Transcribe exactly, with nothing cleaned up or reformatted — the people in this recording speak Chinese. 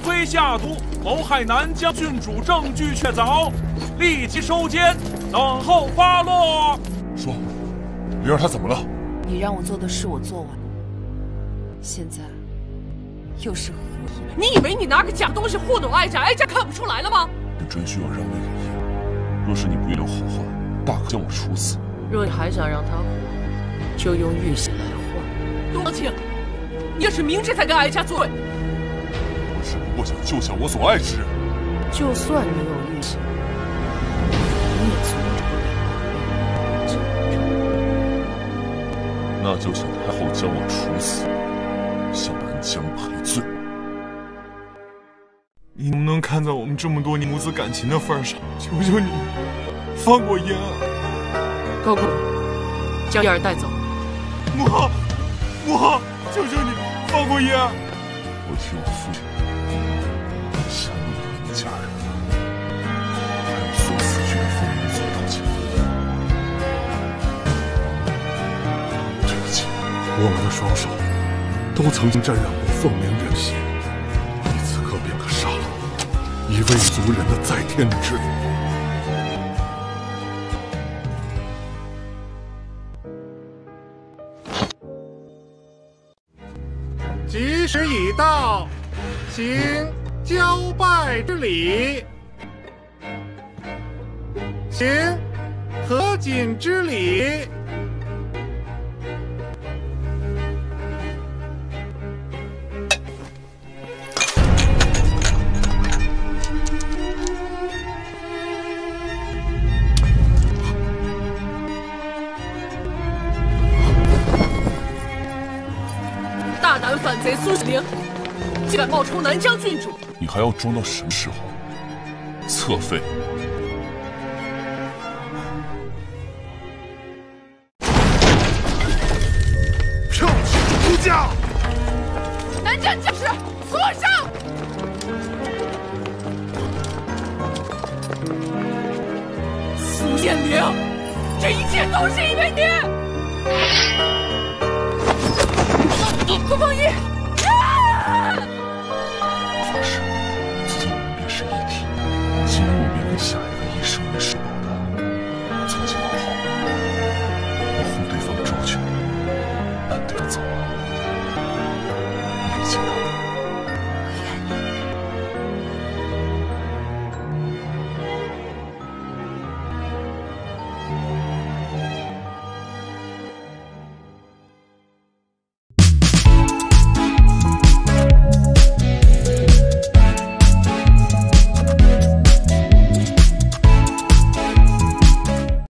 推下毒，谋害南疆郡主，证据确凿，立即收监，等候发落。 说，灵儿她怎么了？ 你让我做的事我做完了，现在又是何意？ 你以为你拿个假东西糊弄哀家，哀家看不出来了吗？ 你真需要让位给爷。若是你不留后患，大可将我处死。 若你还想让他活，就用玉玺来换。多情，你也是明知才跟哀家作对。 我只不过想救下我所爱之人。 就算你有玉玺，你也阻止不了这那就请太后将我处死，向南疆赔罪。 你能不能看在我们这么多年母子感情的份上，求求你放过嫣儿？ 高公，将嫣儿带走。 母后，母后，求求你放过嫣儿！ 我替我父亲向你和你家人，还有所死去的父母所道歉。对不起， 我们的双手都曾经沾染过凤鸣人血，你此刻便可杀了我，以卫族人的在天之灵。 吉时已到，行交拜之礼，行合卺之礼。 大胆反贼苏喜灵，竟敢冒充南疆郡主！ 你还要装到什么时候？侧妃， 票请出家！ 南疆将士所上！苏显灵，这一切都是因为你！